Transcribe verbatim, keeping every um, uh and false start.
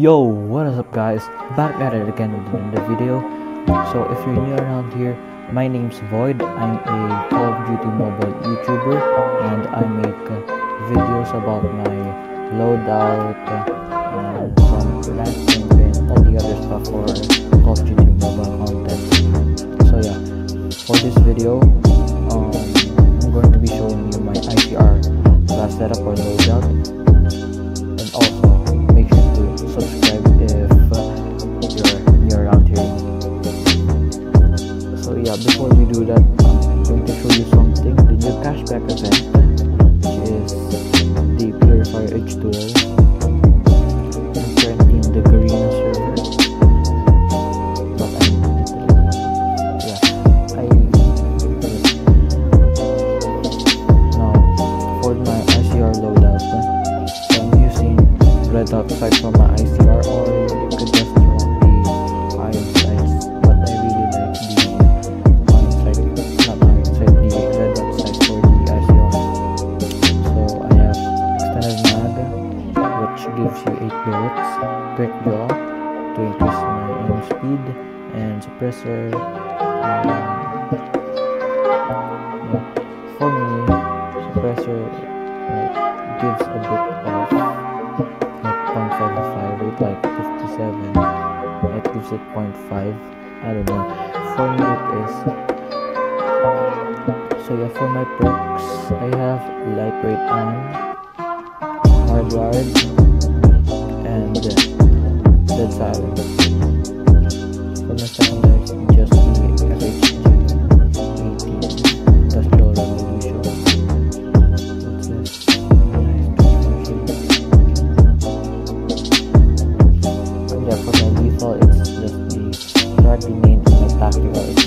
Yo, what is up guys, back at it again with another video. So if you're new around here, my name's Void. I'm a Call of Duty mobile YouTuber and I make uh, videos about my loadout, uh, some ranking and all the other stuff for Call of Duty mobile content. So yeah, for this video, um, I'm going to be showing you my I C R class setup or loadout, and also make sure to subscribe if uh, you're new around here. So yeah, before we do that, I'm going to show you something, the new cashback event, which is the Purifier H two O. I'm currently in the Garena server, but I'm yeah, I now for my I C R loadout, so I'm using red dot sight from my I C R, or you could just run the iron sights, but I really like the iron sight, not iron sight, the red dot sight for the I C R. So I have extended mag, which gives you eight bullets, quick draw to increase my aim speed, and suppressor. Um, yeah, for me, suppressor like, gives a bit of like point five five, rate like fifty-seven. It gives it point five. I don't know. For me it is. So yeah, for my perks, I have lightweight on, hardwired, and uh, dead silence. For my secondaries, just the F H G eighteen Industrial Revolution. What's this? Yeah, for my lethal, it's just the Shardy main and my tactical is